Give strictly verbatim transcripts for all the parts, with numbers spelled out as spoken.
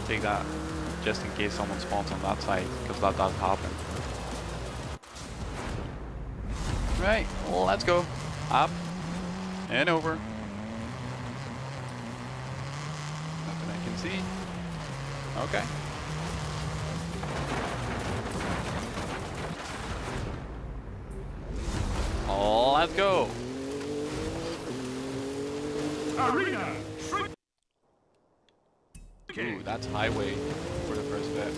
take that just in case someone spawns on that side, because that does happen. Right, well, let's go. Up and over. Nothing I can see. Okay. Oh, let's go. Arena. Ooh, that's highway for the first bit.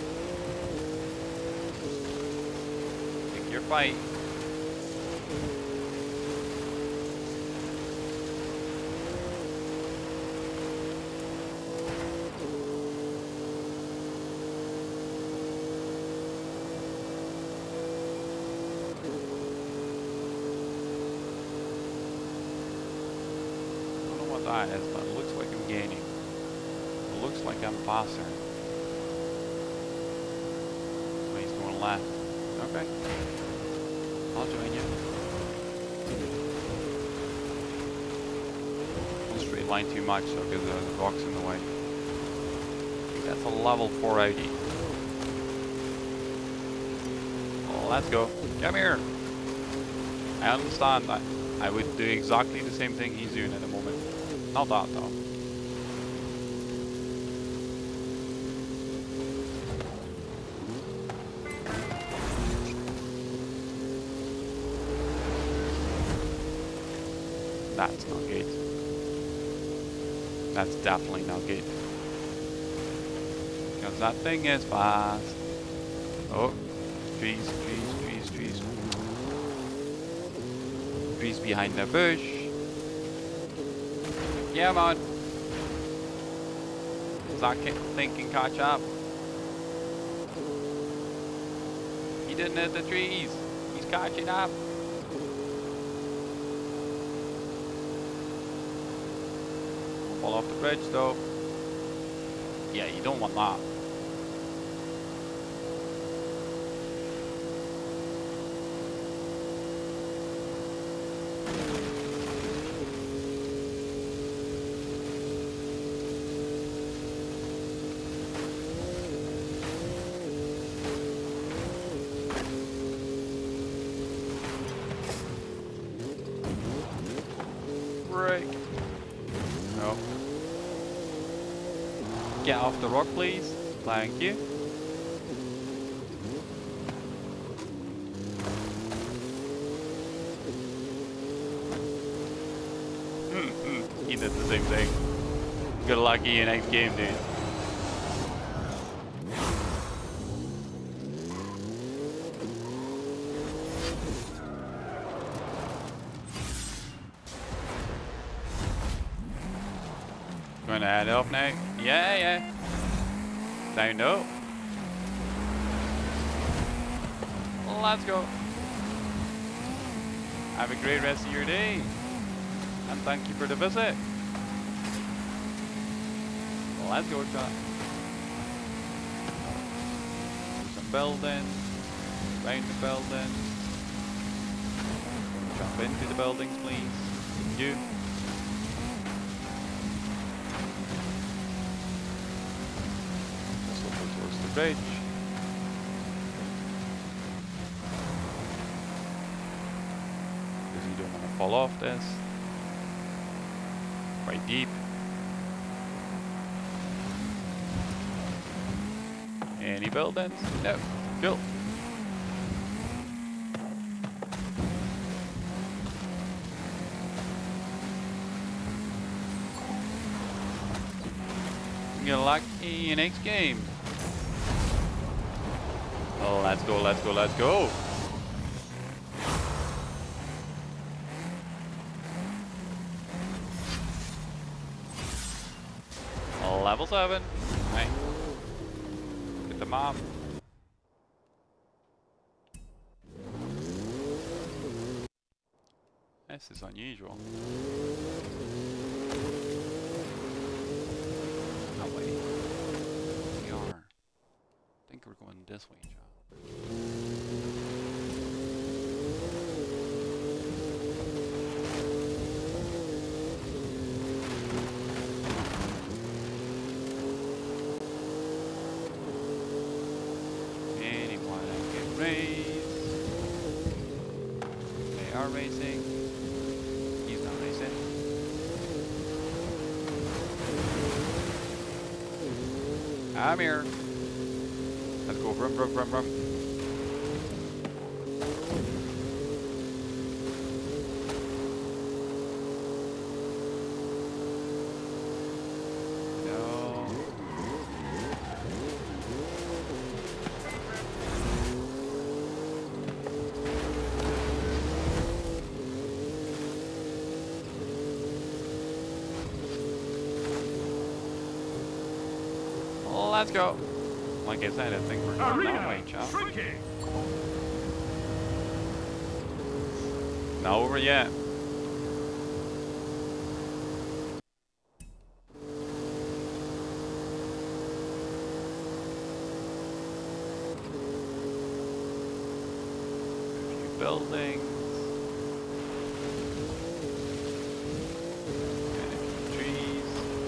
Pick your fight. I don't know what that is, but it looks like I'm gaining. It looks like I'm faster. Oh, he's going left. Okay. I'll join you. Don't straight line too much so because there's a box in the way. I think that's a level four Audi. Well, let's go. Come here. I understand that I would do exactly the same thing he's doing at the moment. Not that though. That's not good. That's definitely not good. Because that thing is fast. Oh, trees, trees, trees, trees. Trees behind the bush. Yeah, man. That thing can catch up. He didn't hit the trees. He's catching up. Fall off the bridge though. Yeah, you don't want that. Break. No. Get off the rock, please. Thank you. Hmm, hmm. He did the same thing. Good lucky in next game, dude. Gonna head off now. Yeah, yeah. Down low. Let's go. Have a great rest of your day. And thank you for the visit. Let's go, chat. Some buildings. Round the buildings. Jump into the buildings, please. You. The bridge. Because you don't want to fall off this. Quite deep. Any buildings? No. Cool. Get lucky in next game. Oh, let's go, let's go, let's go. Level seven. Right. Get the map. This is unusual. No way. We are. I think we're going this way, John. racing. He's not racing. I'm here. Let's go. Vroom, vroom, vroom, vroom. Let's go. Like I said, I think we're going that way, chap. Not over yet. A few buildings. And a few trees.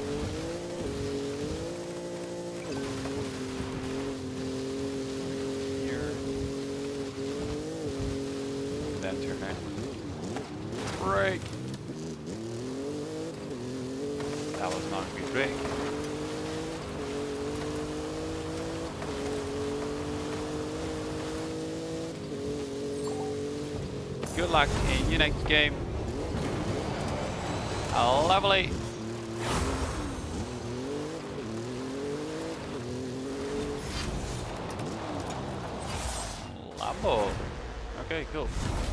Then turn right. Brake. That was not a good brake. Good luck in your next game. Lovely. Lambo. Okay, cool.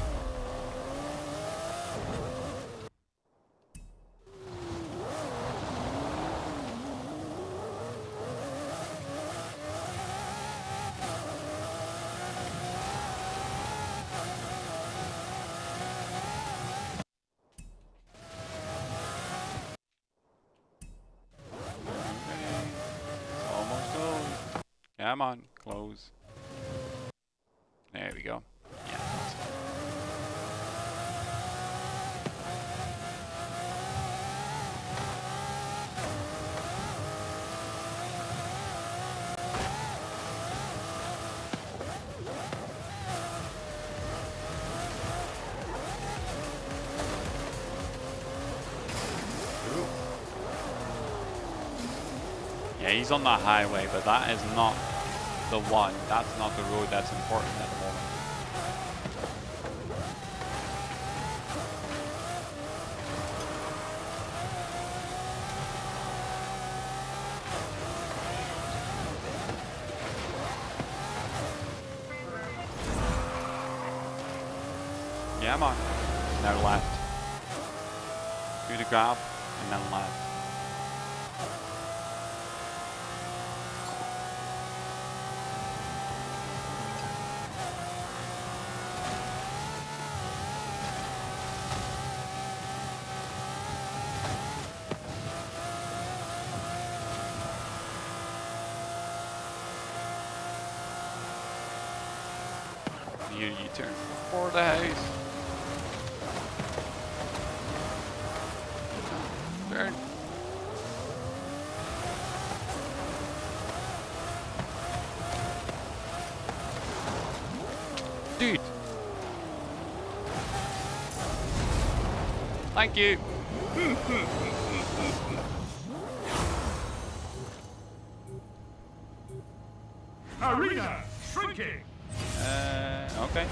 Come on, close. There we go. Yeah, that's fine. Yeah, he's on the highway, but that is not the one. That's not the road that's important at the moment. Yeah, I'm on. Now left. Through the grab and then left. You U-turn for the house. Turn. Dude. Thank you. Arena shrinking. Uh, okay.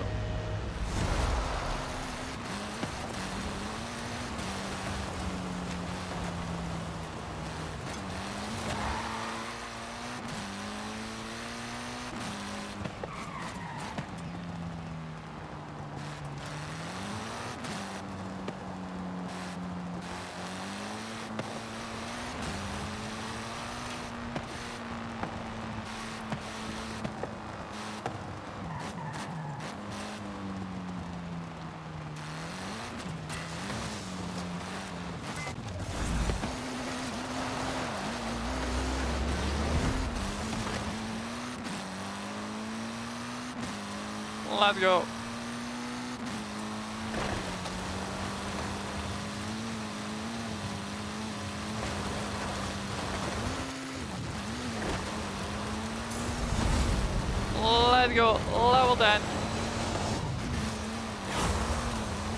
Let's go. Let's go. Level ten.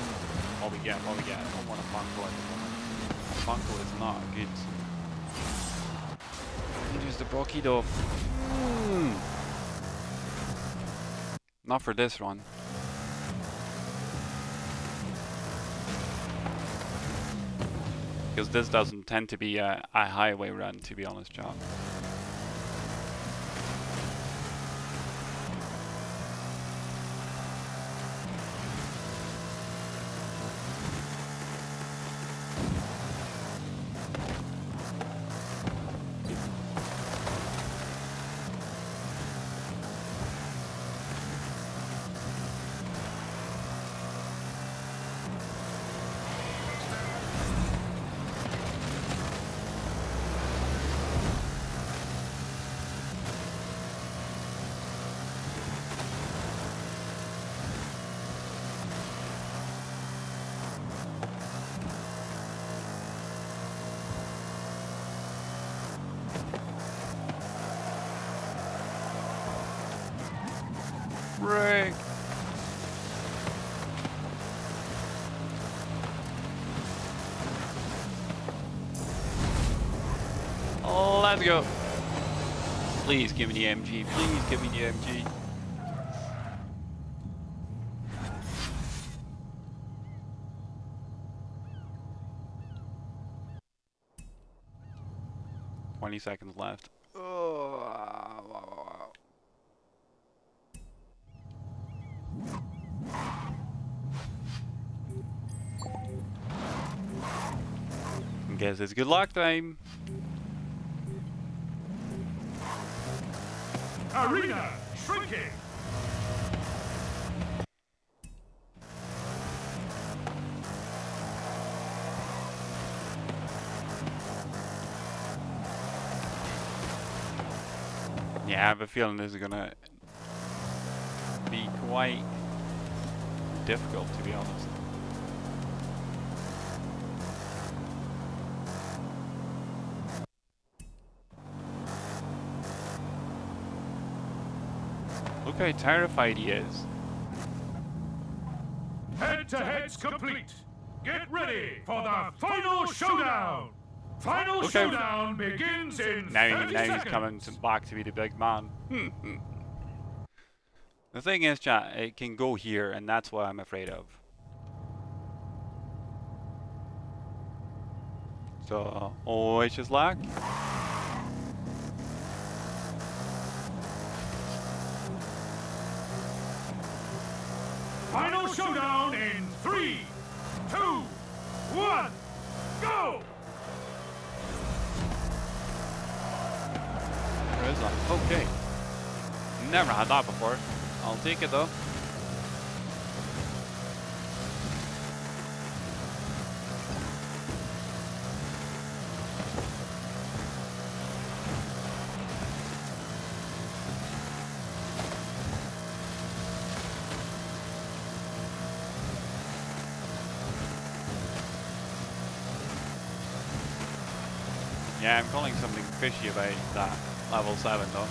get, what we get. I don't want a bungle at the moment. A bungle is not good. Use the Brocky though. Mm. Not for this run. Because this doesn't tend to be a, a highway run, to be honest, John. Break. Oh, let's go. Please give me the M G. Please give me the M G. Twenty seconds left. Oh, wow, wow, wow. Guess it's good luck time. Arena shrinking. Yeah, I have a feeling this is gonna be quite difficult, to be honest. Look how terrified he is. Head-to-head's complete. Get ready for the final showdown. Final Okay. showdown begins in Now, thirty he, now he's seconds. coming to back to be the big man. The thing is, chat, it can go here, and that's what I'm afraid of. So, oh, it's just luck. Final showdown in three, two, one, go! There is luck. Okay. Never had that before. I'll take it though. Yeah, I'm calling something fishy about that level seven though.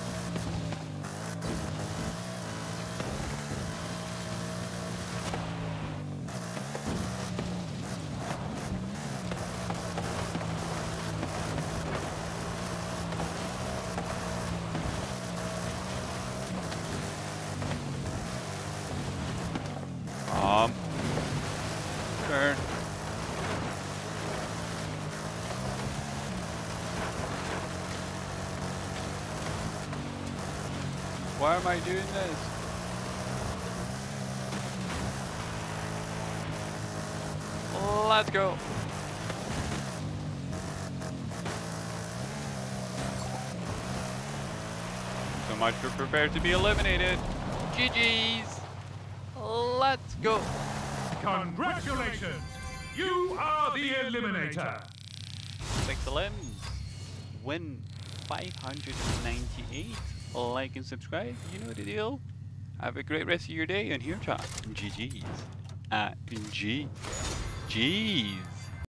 Um, turn. Why am I doing this? Let's go. So much for prepared to be eliminated. G G's. Let's go. Congratulations! You are the Eliminator! Six limbs. Win five hundred ninety-eight. Like and subscribe, you know the deal. Have a great rest of your day, and here chat. G G's. Uh, G. G's.